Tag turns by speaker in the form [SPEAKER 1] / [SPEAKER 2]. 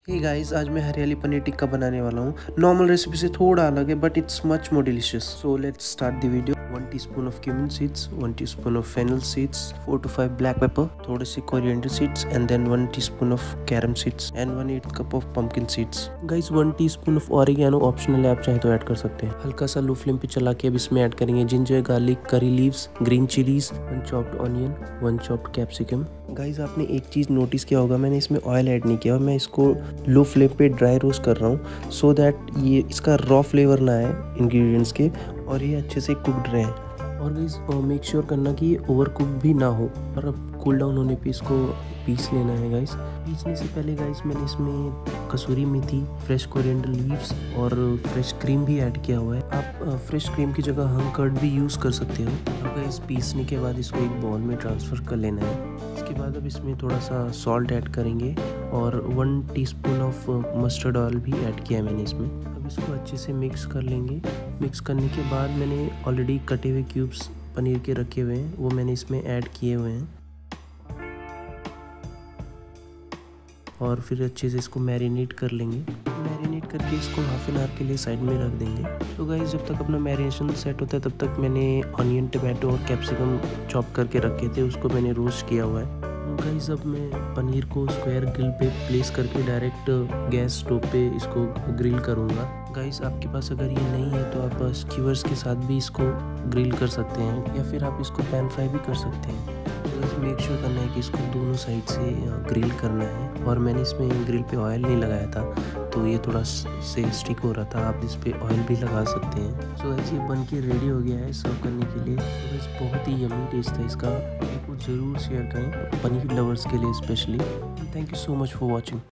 [SPEAKER 1] Hey guys, आज मैं हरियाली पनीर टिक्का बनाने वाला हूँ। नॉर्मल रेसिपी से थोड़ा अलग है but it's much more delicious. So let's start the video. 1 teaspoon of cumin seeds, 1 teaspoon of fennel seeds, 4 to 5 black pepper, थोड़े से coriander seeds and then 1 teaspoon of carom seeds and 1/8 cup of pumpkin seeds. Guys 1 teaspoon of oregano optional है, आप चाहे तो add कर सकते हैं। हल्का सा लो फ्लेम पे चला के अब इसमें ऐड करेंगे ginger, garlic, curry leaves, green chillies, 1 chopped onion, 1 chopped capsicum. Guys आपने एक चीज़ नोटिस किया होगा, मैंने इसमें ऑयल ऐड नहीं किया और मैं इसको लो फ्लेम पे ड्राई रोस्ट कर रहा हूँ सो दैट ये इसका रॉ फ्लेवर ना आए इंग्रेडिएंट्स के और ये अच्छे से कुकड रहें। और गाइस मेक श्योर करना कि ये ओवर कुक भी ना हो और अब कूल डाउन होने पे इसको पीस लेना है। गाइस पीसने से पहले गाइस मैंने इसमें kasuri methi, fresh coriander leaves और फ्रेश क्रीम भी ऐड किया हुआ है। आप फ्रेश क्रीम की जगह हम कर्ड भी यूज़ कर सकते हो। अब गाइस पीसने के बाद इसको एक बाउल में ट्रांसफ़र कर लेना है। इसके बाद अब इसमें थोड़ा सा सॉल्ट ऐड करेंगे और 1 टीस्पून ऑफ मस्टर्ड ऑयल भी ऐड किया है मैंने इसमें। अब इसको अच्छे से मिक्स कर लेंगे। मिक्स करने के बाद मैंने ऑलरेडी कटे हुए क्यूब्स पनीर के रखे हुए हैं, वो मैंने इसमें ऐड किए हुए हैं और फिर अच्छे से इसको मैरिनेट कर लेंगे। मैरिनेट करके इसको हाफ एन आवर के लिए साइड में रख देंगे। तो गाइस जब तक अपना मैरिनेशन सेट होता है तब तक मैंने ऑनियन, टमाटो और कैप्सिकम चॉप करके रखे थे, उसको मैंने रोस्ट किया हुआ है। गाइस अब मैं पनीर को स्क्वायर ग्रिल पे प्लेस करके डायरेक्ट गैस स्टोव पे इसको ग्रिल करूँगा। गाइस आपके पास अगर ये नहीं है तो आप स्क्यूअर्स के साथ भी इसको ग्रिल कर सकते हैं या फिर आप इसको पैन फ्राई भी कर सकते हैं। तो मेक श्योर करना है कि इसको दोनों साइड से ग्रिल करना है। और मैंने इसमें ग्रिल पे ऑयल नहीं लगाया था तो ये थोड़ा से स्टिक हो रहा था, आप इस पे ऑयल भी लगा सकते हैं। सो गाइस ये बन के रेडी हो गया है सर्व करने के लिए। तो गाइस बहुत ही यम्मी टेस्ट है इसका, आपको ज़रूर शेयर करें पनीर लवर्स के लिए specially. Thank you so much for watching.